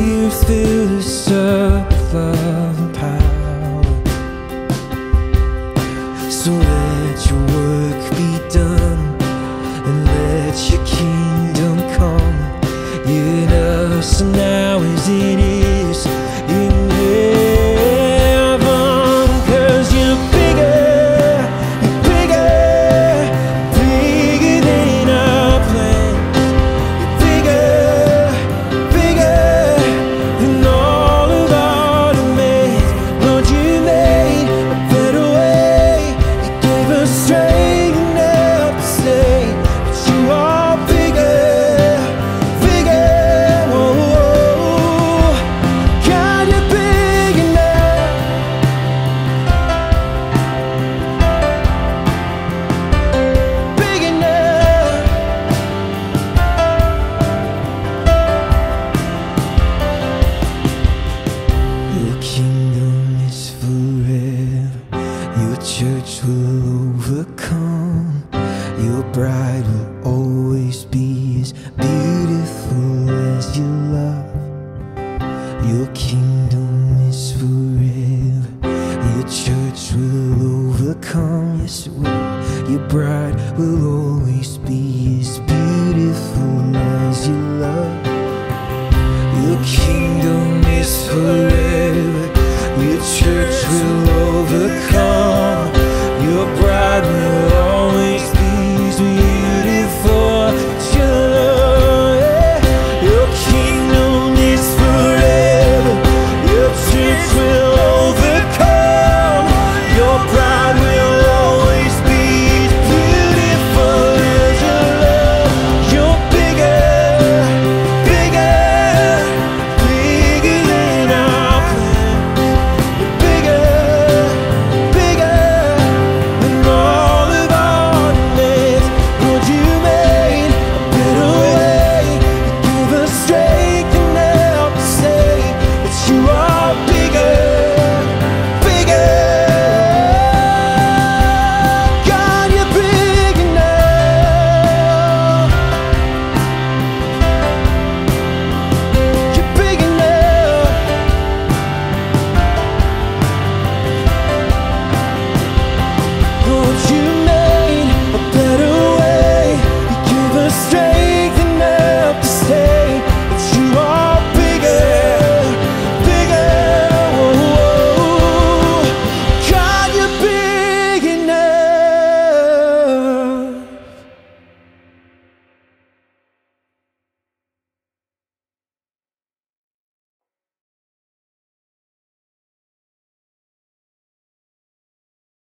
you through the circle of power. So let your work be done, and let your kingdom come in us now as it is in heaven. 'Cause you're bigger, you're bigger, bigger than our plans. You're bigger, bigger than all of our demands. Lord, you made a better way. You gave us strength enough to say that you are bigger, bigger. Whoa, whoa. God, you're big enough. Big enough. Your kingdom is forever. Your church will overcome. Your bride will always be as beautiful as your love. Your kingdom is forever. Your church will overcome. Yes, it will. Your bride will always be as beautiful as your love. Your kingdom